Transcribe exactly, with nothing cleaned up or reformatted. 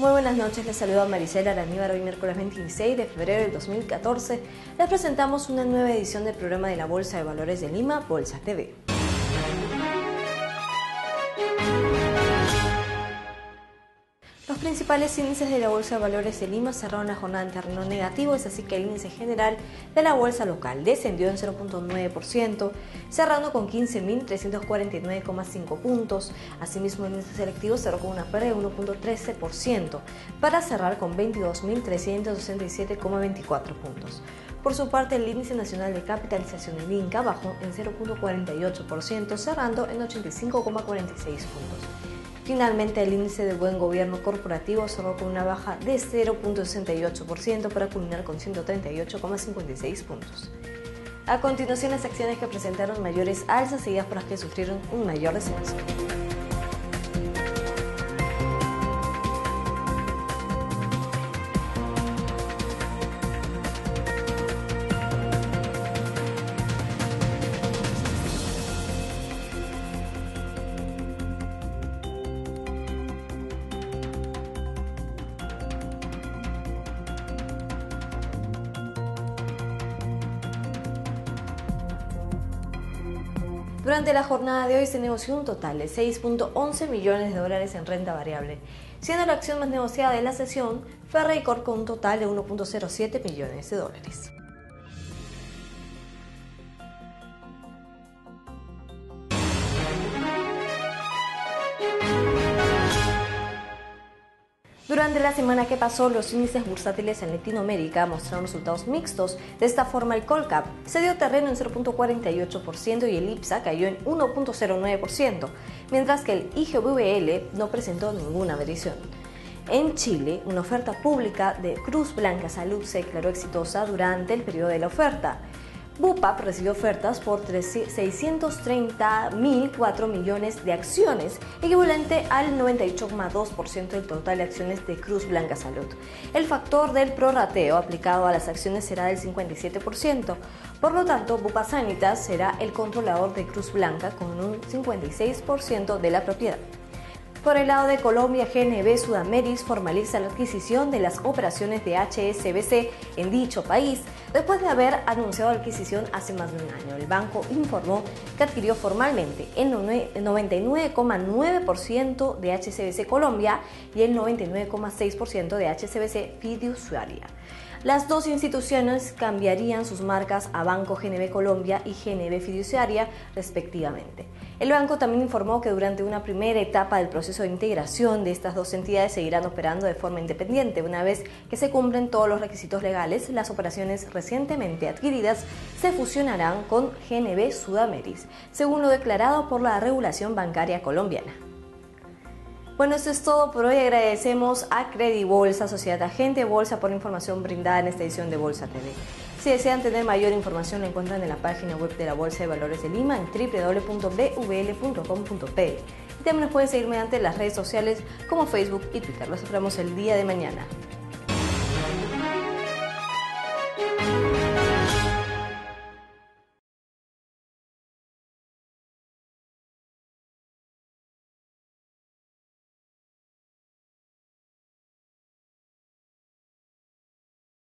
Muy buenas noches, les saluda Maricela Araníbar. Hoy miércoles veintiséis de febrero del dos mil catorce les presentamos una nueva edición del programa de la Bolsa de Valores de Lima, Bolsa T V. Los principales índices de la Bolsa de Valores de Lima cerraron la jornada en terreno negativo, es así que el índice general de la bolsa local descendió en cero punto nueve por ciento, cerrando con quince mil trescientos cuarenta y nueve coma cinco puntos. Asimismo, el índice selectivo cerró con una pérdida de uno punto trece por ciento, para cerrar con veintidós mil trescientos sesenta y siete coma veinticuatro puntos. Por su parte, el índice nacional de capitalización del Inca bajó en cero punto cuarenta y ocho por ciento, cerrando en ochenta y cinco coma cuarenta y seis puntos. Finalmente, el índice de buen gobierno corporativo cerró con una baja de cero punto sesenta y ocho por ciento para culminar con ciento treinta y ocho coma cincuenta y seis puntos. A continuación, las acciones que presentaron mayores alzas seguidas por las que sufrieron un mayor descenso. Durante la jornada de hoy se negoció un total de seis punto once millones de dólares en renta variable, siendo la acción más negociada de la sesión Ferreycorp con un total de uno punto cero siete millones de dólares. Durante la semana que pasó, los índices bursátiles en Latinoamérica mostraron resultados mixtos. De esta forma, el Colcap se dio terreno en cero punto cuarenta y ocho por ciento y el IPSA cayó en uno punto cero nueve por ciento, mientras que el I G V L no presentó ninguna variación. En Chile, una oferta pública de Cruz Blanca Salud se declaró exitosa durante el periodo de la oferta. Bupap recibió ofertas por seiscientos treinta mil cuatro millones de acciones, equivalente al noventa y ocho coma dos por ciento del total de acciones de Cruz Blanca Salud. El factor del prorrateo aplicado a las acciones será del cincuenta y siete por ciento. Por lo tanto, Bupa Sanitas será el controlador de Cruz Blanca con un cincuenta y seis por ciento de la propiedad. Por el lado de Colombia, G N B Sudameris formaliza la adquisición de las operaciones de H S B C en dicho país, después de haber anunciado la adquisición hace más de un año. El banco informó que adquirió formalmente el noventa y nueve coma nueve por ciento de H S B C Colombia y el noventa y nueve coma seis por ciento de H S B C Fiduciaria. Las dos instituciones cambiarían sus marcas a Banco G N B Colombia y G N B Fiduciaria, respectivamente. El banco también informó que durante una primera etapa del proceso de integración de estas dos entidades seguirán operando de forma independiente. Una vez que se cumplen todos los requisitos legales, las operaciones recientemente adquiridas se fusionarán con G N B Sudameris, según lo declarado por la regulación bancaria colombiana. Bueno, esto es todo por hoy. Agradecemos a Credibolsa, Sociedad Agente Bolsa, por la información brindada en esta edición de Bolsa T V. Si desean tener mayor información, la encuentran en la página web de la Bolsa de Valores de Lima en w w w punto b v l punto com punto p. Y también nos pueden seguir mediante las redes sociales como Facebook y Twitter. Los esperamos el día de mañana.